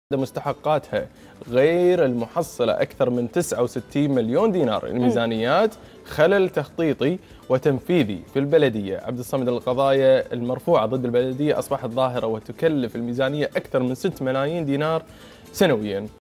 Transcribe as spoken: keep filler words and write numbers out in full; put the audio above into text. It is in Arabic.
مستحقاتها غير المحصلة أكثر من تسعة وستين مليون دينار. الميزانيات خلل تخطيطي وتنفيذي في البلدية. عبد الصمد، القضايا المرفوعة ضد البلدية أصبحت ظاهرة وتكلف الميزانية أكثر من ستة ملايين دينار سنوياً.